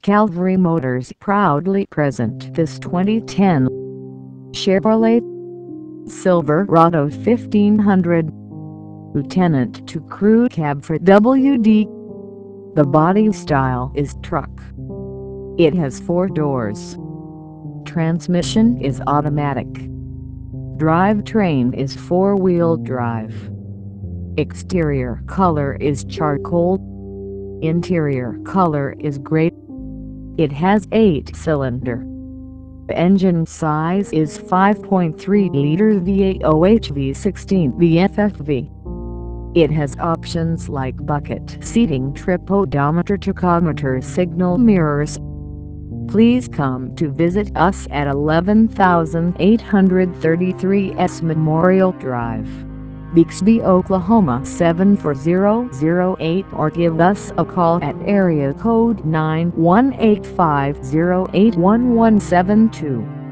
Calvary Motors proudly present this 2010 Chevrolet Silverado 1500 Lieutenant to Crew Cab for WD. The body style is truck. It has 4 doors. Transmission is automatic. Drivetrain is 4-wheel drive. Exterior color is charcoal. Interior color is gray. It has 8-cylinder. Engine size is 5.3-liter V8 OHV16 VFFV. It has options like bucket seating, trip odometer, tachometer, signal mirrors. Please come to visit us at 11833 S Memorial Drive, Bixby, Oklahoma 74008, or give us a call at area code 918-508-1172.